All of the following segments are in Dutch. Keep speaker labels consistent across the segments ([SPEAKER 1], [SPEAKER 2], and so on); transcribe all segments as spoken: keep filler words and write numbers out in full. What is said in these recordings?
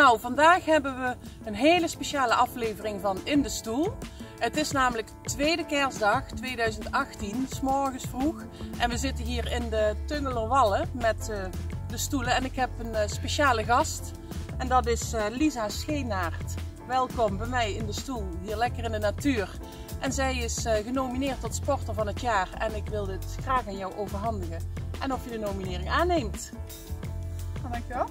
[SPEAKER 1] Nou, vandaag hebben we een hele speciale aflevering van In de Stoel. Het is namelijk tweede kerstdag tweeduizend achttien, 's morgens vroeg. En we zitten hier in de Tungelerwallen met uh, de stoelen. En ik heb een uh, speciale gast. En dat is uh, Lisa Scheenaert. Welkom bij mij in de stoel, hier lekker in de natuur. En zij is uh, genomineerd tot sporter van het jaar. En ik wil dit graag aan jou overhandigen. En of je de nominering aanneemt.
[SPEAKER 2] Nou, dankjewel.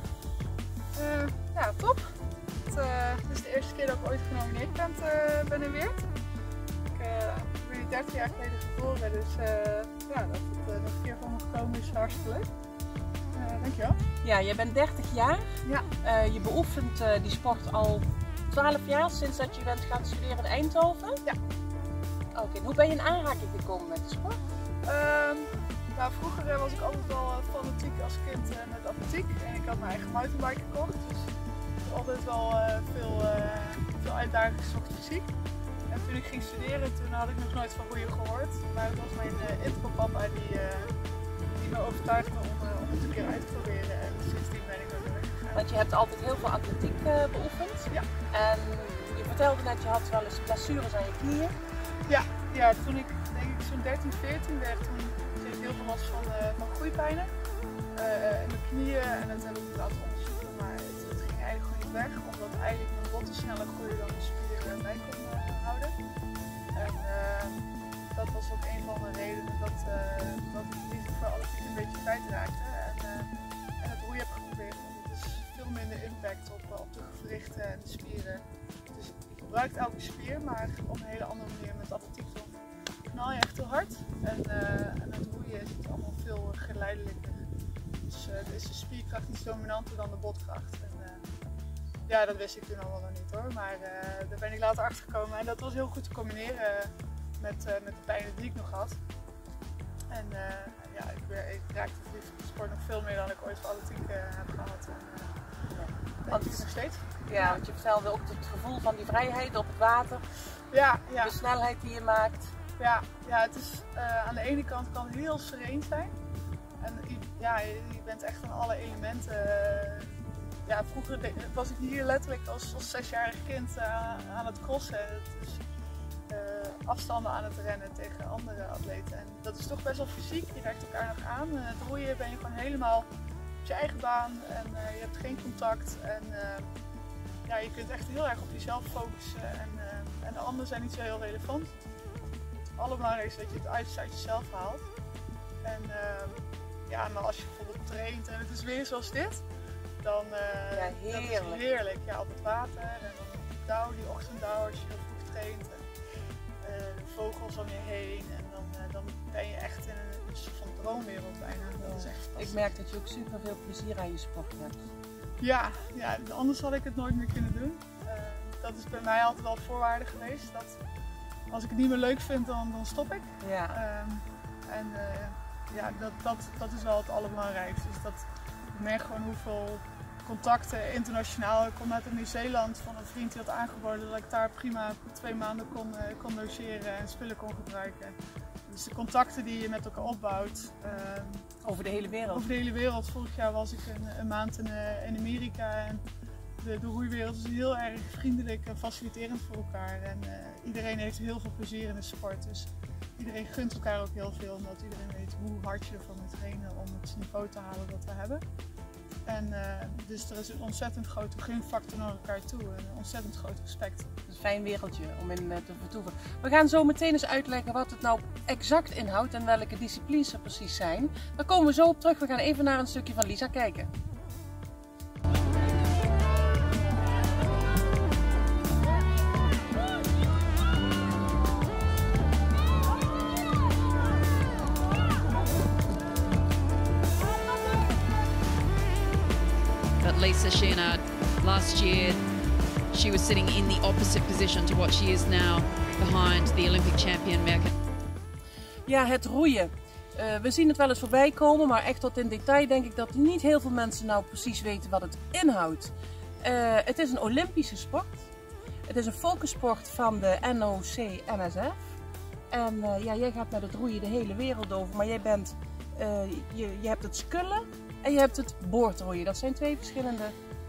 [SPEAKER 2] Uh, ja, top. Het uh, is de eerste keer dat ik ooit genomineerd ben, uh, ben in Weert. Ik uh, ben hier dertig jaar geleden geboren, dus uh, ja, dat het uh, nog een keer van me gekomen is hartstikke leuk. Uh, dankjewel.
[SPEAKER 1] Ja, je bent dertig jaar.
[SPEAKER 2] Ja.
[SPEAKER 1] Uh, je beoefent uh, die sport al twaalf jaar, sinds dat je bent gaan studeren in Eindhoven.
[SPEAKER 2] Ja.
[SPEAKER 1] Oké, okay. Hoe ben je in aanraking gekomen met de sport?
[SPEAKER 2] Um, nou, vroeger was ik altijd wel fanatiek als kind uh, met atletiek. En ik had mijn eigen mountainbike gekocht. Dus ik heb altijd wel uh, veel, uh, veel uitdagingen gezocht fysiek. En toen ik ging studeren, toen had ik nog nooit van roeien gehoord. Maar het was mijn uh, intro-papa die, uh, die me overtuigde om, uh, om het een keer uit te proberen. En sindsdien ben ik er weer gegaan.
[SPEAKER 1] Want je hebt altijd heel veel atletiek uh, beoefend.
[SPEAKER 2] Ja.
[SPEAKER 1] En je vertelde net, je had wel eens blessures aan je knieën.
[SPEAKER 2] Ja, ja, toen ik denk ik zo'n dertien, veertien werd, toen kreeg ik heel veel last van, uh, van groeipijnen uh, in mijn knieën. En dat heb ik laten onderzoeken, maar het, het ging eigenlijk gewoon niet weg. Omdat eigenlijk mijn botten sneller groeien dan de spieren bij kon uh, houden. En uh, dat was ook een van de redenen dat, uh, dat ik de liefde voor atletiek een beetje kwijtraakte. En, uh, en het roeien heb geprobeerd, want het is veel minder impact op, op de gewrichten en de spieren. Dus je gebruikt elke spier, maar op een hele andere manier. Met atletiek dan knal je echt heel hard. En, uh, en het roeien is het allemaal veel geleidelijker. Dus uh, is de spierkracht iets dominanter dan de botkracht. En, uh, ja, dat wist ik toen allemaal nog niet hoor. Maar uh, daar ben ik later achter gekomen. En dat was heel goed te combineren met, uh, met de pijnen die ik nog had. En uh, ja, ik, ik raakte verliefd op de sport nog veel meer dan ik ooit voor atletiek uh, heb gehad. En, uh, ja, dat is nog steeds.
[SPEAKER 1] Ja, want je vertelde ook het gevoel van die vrijheid op het water.
[SPEAKER 2] Ja, ja.
[SPEAKER 1] De snelheid die je maakt.
[SPEAKER 2] Ja, ja het is uh, aan de ene kant kan het heel sereen zijn. En ja, je, je bent echt aan alle elementen. Uh, ja, vroeger was ik hier letterlijk als, als zesjarig kind uh, aan het crossen. Dus, uh, afstanden aan het rennen tegen andere atleten. En dat is toch best wel fysiek. Je raakt elkaar nog aan. Uh, het roeien ben je gewoon helemaal op je eigen baan. En uh, je hebt geen contact. En, uh, ja, je kunt echt heel erg op jezelf focussen. En, uh, en de anderen zijn niet zo heel relevant. Het allerbelangrijkste is dat je het uiterste uit jezelf haalt. En uh, ja, maar als je bijvoorbeeld traint en het is weer zoals dit, dan uh,
[SPEAKER 1] ja, heerlijk.
[SPEAKER 2] Dat is heerlijk. Ja, op het water en dan die dauw, die ochtenddauw als je heel vroeg traint. En, uh, de vogels om je heen en dan, uh, dan ben je echt in een, een soort van droomwereld bijna. Dat is echt fantastisch.
[SPEAKER 1] Ik merk dat je ook super veel plezier aan je sport hebt.
[SPEAKER 2] Ja, ja, anders had ik het nooit meer kunnen doen. Uh, dat is bij mij altijd wel voorwaarde geweest. Dat als ik het niet meer leuk vind, dan, dan stop ik.
[SPEAKER 1] Ja.
[SPEAKER 2] Um, en uh, ja, dat, dat, dat is wel het allerbelangrijkste. Dus dat, ik merk gewoon hoeveel contacten internationaal. Ik kom net uit Nieuw-Zeeland van een vriend die had aangeboden dat ik daar prima twee maanden kon, uh, kon logeren en spullen kon gebruiken. Dus de contacten die je met elkaar opbouwt. Uh,
[SPEAKER 1] over de hele wereld?
[SPEAKER 2] Over de hele wereld. Vorig jaar was ik een, een maand in, uh, in Amerika. En de, de roeiwereld is heel erg vriendelijk en faciliterend voor elkaar. En uh, iedereen heeft heel veel plezier in de sport. Dus iedereen gunt elkaar ook heel veel. Omdat iedereen weet hoe hard je ervoor moet trainen om het niveau te halen dat we hebben. En uh, dus er is een ontzettend grote gunfactor naar elkaar toe. En een ontzettend groot respect.
[SPEAKER 1] Het is een fijn wereldje om in uh, te vertoeven. We gaan zo meteen eens uitleggen wat het nou exact inhoudt en welke disciplines er precies zijn. Daar komen we zo op terug. We gaan even naar een stukje van Lisa kijken.
[SPEAKER 3] Lisa Scheenaert, last year she was sitting in the opposite position to what she is now behind the Olympic champion Merken.
[SPEAKER 1] Ja, het roeien. Uh, we zien het wel eens voorbij komen, maar echt tot in detail denk ik dat niet heel veel mensen nou precies weten wat het inhoudt. Uh, het is een Olympische sport. Het is een focussport van de N O C N S F. En uh, ja, jij gaat met het roeien de hele wereld over, maar jij bent, uh, je, je hebt het skullen en je hebt het boordroeien. Dat zijn twee verschillende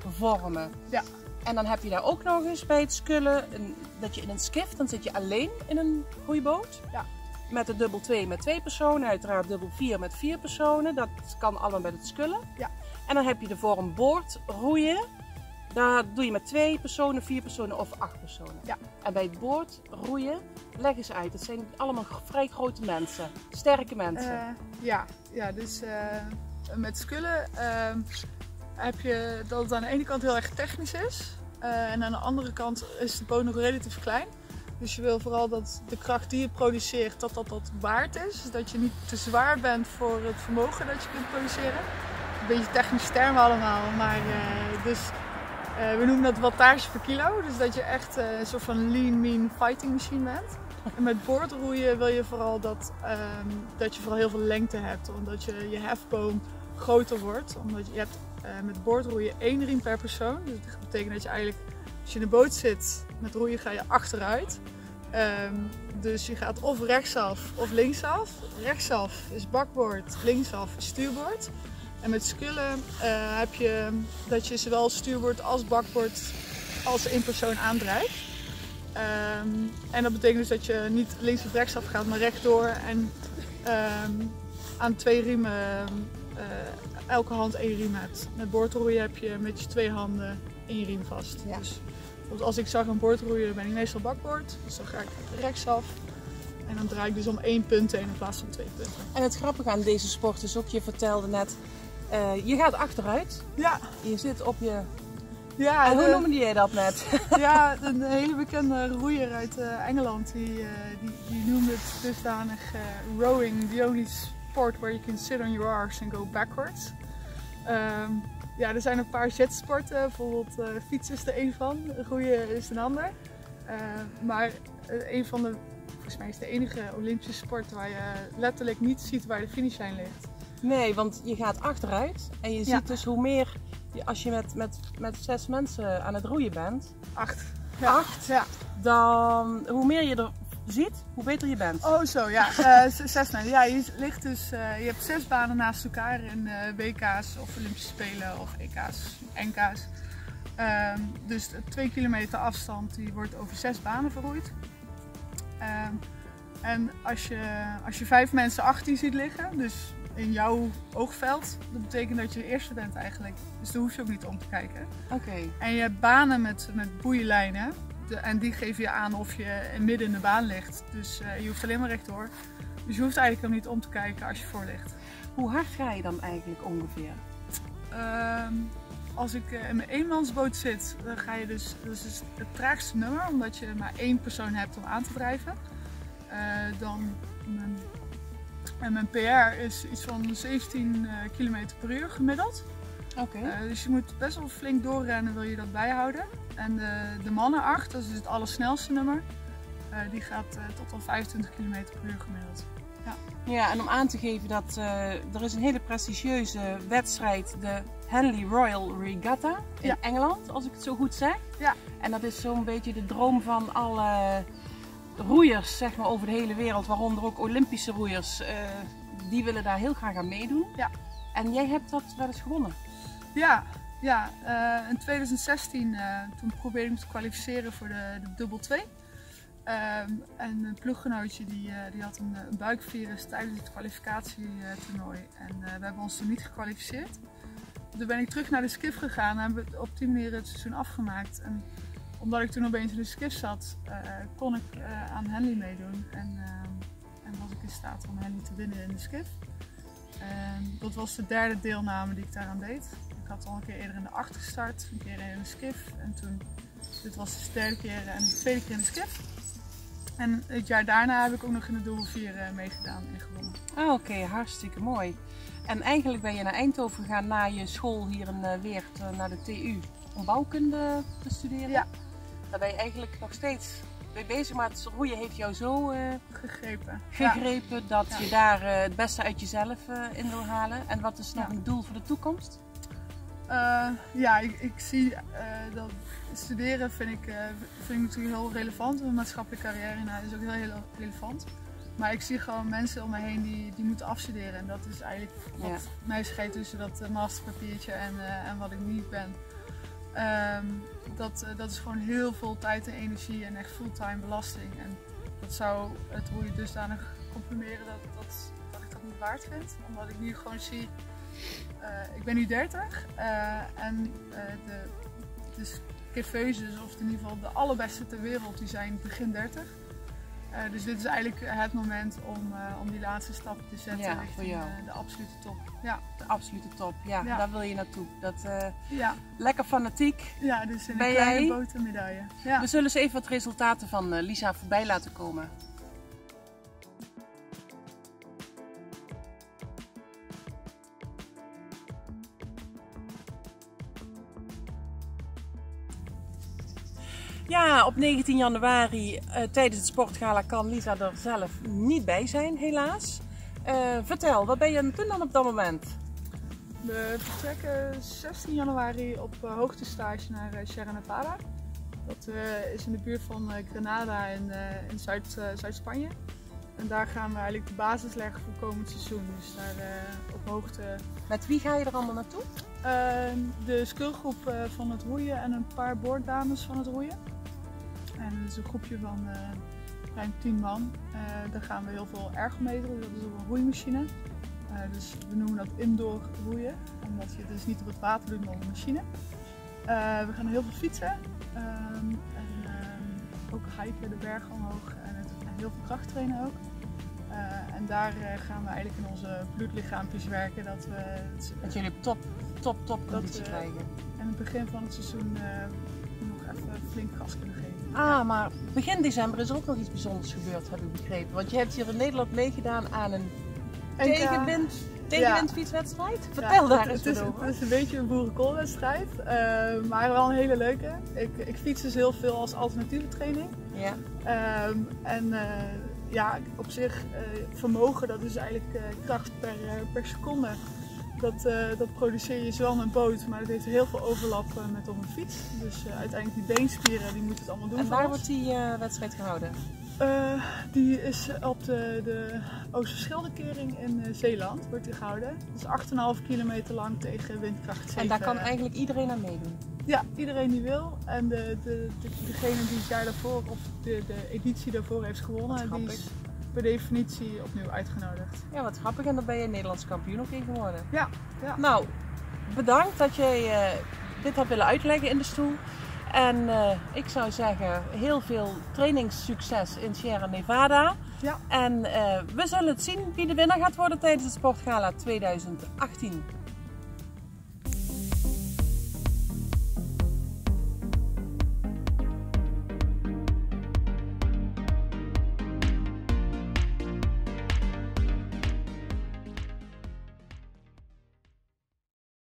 [SPEAKER 1] vormen.
[SPEAKER 2] Ja.
[SPEAKER 1] En dan heb je daar ook nog eens bij het scullen, een, dat je in een skiff, dan zit je alleen in een roeiboot.
[SPEAKER 2] Ja.
[SPEAKER 1] Met de dubbel twee met twee personen, uiteraard dubbel vier met vier personen. Dat kan allemaal bij het scullen.
[SPEAKER 2] Ja.
[SPEAKER 1] En dan heb je de vorm boordroeien. Daar doe je met twee personen, vier personen of acht personen.
[SPEAKER 2] Ja.
[SPEAKER 1] En bij het boordroeien, leg eens uit. Het zijn allemaal vrij grote mensen, sterke mensen.
[SPEAKER 2] Uh, ja, ja, dus uh, met scullen uh, heb je dat het aan de ene kant heel erg technisch is. Uh, en aan de andere kant is de boot nog relatief klein. Dus je wil vooral dat de kracht die je produceert, dat dat, dat waard is. Dus dat je niet te zwaar bent voor het vermogen dat je kunt produceren. Een beetje technische termen allemaal, maar uh, dus, uh, we noemen dat wattage per kilo. Dus dat je echt uh, een soort van lean, mean fighting machine bent. En met boordroeien wil je vooral dat, um, dat je vooral heel veel lengte hebt. Omdat je, je hefboom groter wordt. Omdat je, je hebt uh, met boordroeien één riem per persoon. Dus dat betekent dat je eigenlijk, als je in de boot zit met roeien, ga je achteruit. Um, dus je gaat of rechtsaf of linksaf. Rechtsaf is bakboord, linksaf is stuurboord. En met scullen uh, heb je dat je zowel stuurboord als bakboord als één persoon aandrijft. Um, en dat betekent dus dat je niet links of rechtsaf gaat, maar rechtdoor en um, aan twee riemen, uh, elke hand één riem hebt. Met boordroeien heb je met je twee handen één riem vast.
[SPEAKER 1] Ja.
[SPEAKER 2] Dus als ik zag een boordroeien, ben ik meestal bakboord. Dus dan ga ik rechtsaf en dan draai ik dus om één punt heen in plaats van twee punten.
[SPEAKER 1] En het grappige aan deze sport is ook, je vertelde net, uh, je gaat achteruit.
[SPEAKER 2] Ja.
[SPEAKER 1] Je zit op je...
[SPEAKER 2] Ja,
[SPEAKER 1] en hoe
[SPEAKER 2] de,
[SPEAKER 1] noemde jij dat net?
[SPEAKER 2] Ja, een hele bekende roeier uit uh, Engeland, die, uh, die, die noemde het dusdanig uh, rowing, the only sport where you can sit on your arse and go backwards. Um, ja, er zijn een paar jetsporten, bijvoorbeeld uh, fietsen is er een van, roeien is een ander. Uh, maar uh, een van de, volgens mij is de enige Olympische sport waar je letterlijk niet ziet waar de finishlijn ligt.
[SPEAKER 1] Nee, want je gaat achteruit en je
[SPEAKER 2] Ja.
[SPEAKER 1] ziet dus hoe meer, als je met, met, met zes mensen aan het roeien bent,
[SPEAKER 2] Acht. Ja.
[SPEAKER 1] acht,
[SPEAKER 2] Ja.
[SPEAKER 1] dan hoe meer je er ziet, hoe beter je bent.
[SPEAKER 2] Oh zo, ja. Uh, zes mensen. Ja, je ligt dus, uh, je hebt zes banen naast elkaar in uh, W K's of Olympische Spelen of E K's, N K's. Uh, dus twee kilometer afstand die wordt over zes banen verroeid. Uh, en als je, als je vijf mensen achter je ziet liggen, dus in jouw oogveld, dat betekent dat je de eerste bent eigenlijk. Dus daar hoef je ook niet om te kijken.
[SPEAKER 1] Oké. Okay.
[SPEAKER 2] En je hebt banen met, met boeienlijnen. De, en die geven je aan of je midden in de baan ligt. Dus uh, je hoeft alleen maar rechtdoor. Dus je hoeft eigenlijk ook niet om te kijken als je voor ligt.
[SPEAKER 1] Hoe hard ga je dan eigenlijk ongeveer?
[SPEAKER 2] Uh, als ik uh, in mijn eenmansboot zit, dan ga je dus, dus is het traagste nummer, omdat je maar één persoon hebt om aan te drijven. Uh, dan mijn, en mijn P R is iets van zeventien kilometer per uur gemiddeld.
[SPEAKER 1] Okay.
[SPEAKER 2] Uh, dus je moet best wel flink doorrennen, wil je dat bijhouden. En de, de mannenacht, dat is het allersnelste nummer, uh, die gaat uh, tot al vijfentwintig kilometer per uur gemiddeld. Ja.
[SPEAKER 1] Ja, en om aan te geven dat uh, er is een hele prestigieuze wedstrijd, de Henley Royal Regatta in ja. Engeland, als ik het zo goed zeg.
[SPEAKER 2] Ja.
[SPEAKER 1] En dat is zo'n beetje de droom van alle roeiers, zeg maar, over de hele wereld, waaronder ook Olympische roeiers. Uh, die willen daar heel graag aan meedoen.
[SPEAKER 2] Ja.
[SPEAKER 1] En jij hebt dat wel eens gewonnen.
[SPEAKER 2] Ja, ja uh, in twintig zestien uh, toen probeerde ik me te kwalificeren voor de, de dubbel twee. Um, en een ploeggenootje die, uh, die had een, een buikvirus tijdens het kwalificatietoernooi. En uh, we hebben ons toen niet gekwalificeerd. Toen ben ik terug naar de skiff gegaan en hebben we op die manier het seizoen afgemaakt. En omdat ik toen opeens in de skiff zat, uh, kon ik uh, aan Henley meedoen. En, uh, en was ik in staat om Henley te winnen in de skiff. En dat was de derde deelname die ik daaraan deed. Ik had al een keer eerder in de acht gestart, een keer in de skiff. En toen, dit was dus de derde keer en de tweede keer in de skiff. En het jaar daarna heb ik ook nog in de dubbel vier uh, meegedaan en gewonnen.
[SPEAKER 1] Ah, oké, okay, hartstikke mooi. En eigenlijk ben je naar Eindhoven gegaan na je school hier in uh, Weert, uh, naar de T U, om bouwkunde te studeren.
[SPEAKER 2] Ja.
[SPEAKER 1] Daar ben je eigenlijk nog steeds mee bezig, maar het roeien heeft jou zo uh,
[SPEAKER 2] gegrepen,
[SPEAKER 1] gegrepen
[SPEAKER 2] ja.
[SPEAKER 1] dat
[SPEAKER 2] ja.
[SPEAKER 1] je daar uh, het beste uit jezelf uh, in wil halen. En wat is nog ja. een doel voor de toekomst?
[SPEAKER 2] Uh, ja, ik, ik zie uh, dat studeren vind ik, uh, vind ik natuurlijk heel relevant. Een maatschappelijke carrière nou, is ook heel, heel relevant. Maar ik zie gewoon mensen om me heen die, die moeten afstuderen. En dat is eigenlijk wat ja. mij scheelt tussen dat uh, masterpapiertje en, uh, en wat ik niet ben. Um, dat, uh, dat is gewoon heel veel tijd en energie en echt fulltime belasting. En dat zou het roeien dusdanig comprimeren dat, dat, dat ik dat niet waard vind. Omdat ik nu gewoon zie, uh, ik ben nu dertig uh, en uh, de, de skifeuses, of in ieder geval de allerbeste ter wereld, die zijn begin dertig. Uh, dus dit is eigenlijk het moment om, uh, om die laatste stap te zetten
[SPEAKER 1] ja,
[SPEAKER 2] richting uh, de absolute top. Ja.
[SPEAKER 1] De absolute top, ja, ja. Daar wil je naartoe. Dat, uh,
[SPEAKER 2] ja.
[SPEAKER 1] Lekker fanatiek.
[SPEAKER 2] Ja, dus in
[SPEAKER 1] ben
[SPEAKER 2] een kleine
[SPEAKER 1] jij?
[SPEAKER 2] boot een medaille. Ja.
[SPEAKER 1] We zullen eens even wat resultaten van uh, Lisa voorbij laten komen. Ja, op negentien januari uh, tijdens het sportgala kan Lisa er zelf niet bij zijn, helaas. Uh, vertel, wat ben je aan het doen dan op dat moment?
[SPEAKER 2] We vertrekken zestien januari op uh, hoogtestage naar uh, Sierra Nevada. Dat uh, is in de buurt van uh, Granada in, uh, in Zuid, uh, Zuid-Spanje. En daar gaan we eigenlijk de basis leggen voor komend seizoen. Dus daar uh, op hoogte.
[SPEAKER 1] Met wie ga je er allemaal naartoe?
[SPEAKER 2] Uh, de skillgroep uh, van het roeien en een paar boorddames van het roeien. En dat is een groepje van uh, ruim tien man. Uh, daar gaan we heel veel ergometeren, dat is ook een roeimachine. Uh, dus we noemen dat indoor roeien, omdat je het dus niet op het water doet, maar op een machine. Uh, we gaan heel veel fietsen um, en um, ook hiken de bergen omhoog en, het, en heel veel kracht trainen ook. Uh, en daar uh, gaan we eigenlijk in onze bloedlichaampjes werken. Dat, we, het,
[SPEAKER 1] dat jullie op top, top, top conditie
[SPEAKER 2] dat, uh,
[SPEAKER 1] krijgen.
[SPEAKER 2] En het begin van het seizoen uh, nog even flink gas kunnen geven.
[SPEAKER 1] Ah, maar begin december is er ook nog iets bijzonders gebeurd, heb ik begrepen. Want je hebt hier in Nederland meegedaan aan een tegenwind, tegenwindfietswedstrijd. Vertel
[SPEAKER 2] ja,
[SPEAKER 1] daar eens
[SPEAKER 2] het is,
[SPEAKER 1] over.
[SPEAKER 2] Het is een beetje een boerenkoolwedstrijd, uh, maar wel een hele leuke. Ik, ik fiets dus heel veel als alternatieve training.
[SPEAKER 1] Ja.
[SPEAKER 2] Um, en uh, ja, op zich uh, vermogen, dat is eigenlijk uh, kracht per, uh, per seconde. Dat, uh, dat produceer je zowel met een boot, maar het heeft heel veel overlap uh, met op een fiets. Dus uh, uiteindelijk die beenspieren, die moeten het allemaal doen.
[SPEAKER 1] En waar wordt die uh, wedstrijd gehouden?
[SPEAKER 2] Uh, die is op de, de Oosterscheldekering in uh, Zeeland wordt die gehouden. Dat is acht komma vijf kilometer lang tegen windkracht zeven.
[SPEAKER 1] En daar kan eigenlijk iedereen aan meedoen?
[SPEAKER 2] Ja, iedereen die wil. En de, de, de, degene die het jaar daarvoor, of de, de editie daarvoor heeft gewonnen, die is per definitie opnieuw uitgenodigd.
[SPEAKER 1] Ja, wat grappig. En dan ben je Nederlands kampioen ook in geworden.
[SPEAKER 2] Ja, ja.
[SPEAKER 1] Nou, bedankt dat jij uh, dit hebt willen uitleggen in de stoel. En uh, ik zou zeggen, heel veel trainingssucces in Sierra Nevada.
[SPEAKER 2] Ja.
[SPEAKER 1] En uh, we zullen het zien wie de winnaar gaat worden tijdens het Sportgala tweeduizend achttien.